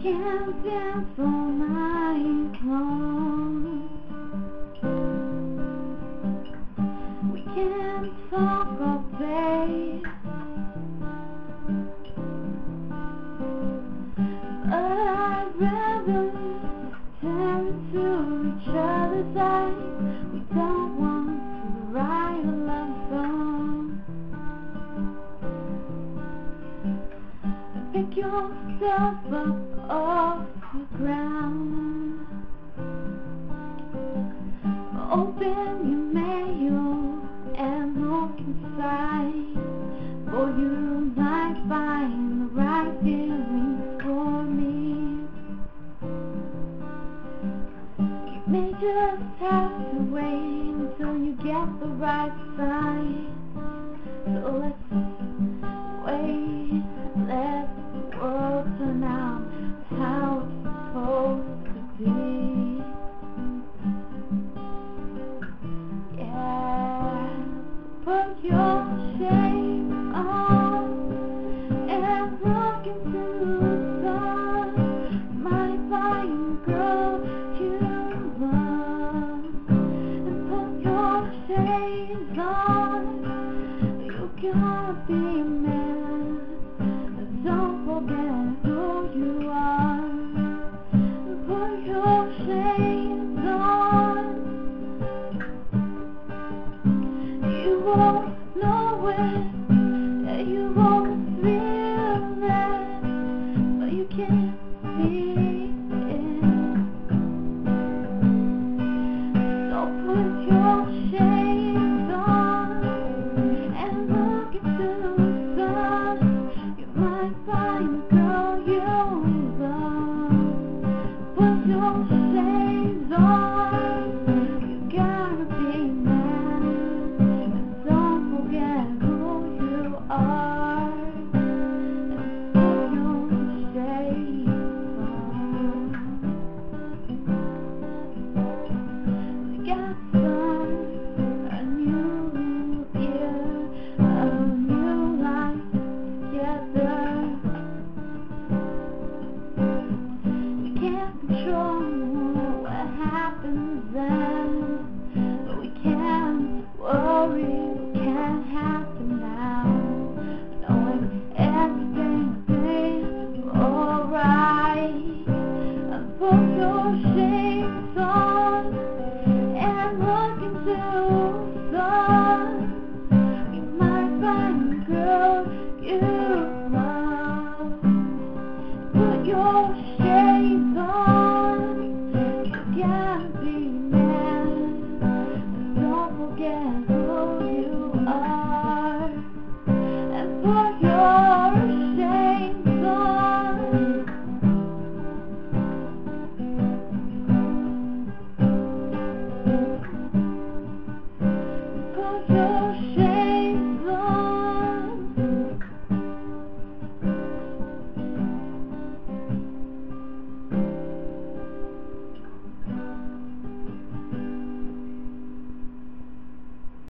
can't dance all night long. We can't talk all day. But I'd rather stare into each other's eyes. We don't want to write a love song. Pick yourself up off the ground. Open your mail and look inside, for you might find the right feelings for me. You may just have to wait until you get the right sign. So let's wait, let the world turn out how it's supposed to be. Yeah, put your shades on and look into the sun. Might find the girl you love. And put your shades on. You gotta be a man. Don't forget who you are. Put your shades on. You won't know it, you won't feel it, but you can't see it. So put your shades on and look into the sun. You might find the girl you love. Put your shades on. You gotta be a man. Don't forget who you are. And put your shades on. We got a new year, a new life together. We can't control what happens then, but we can't worry what can happen now. Knowing everything's been alright. And put your shades on and look into the sun. You might find the girl you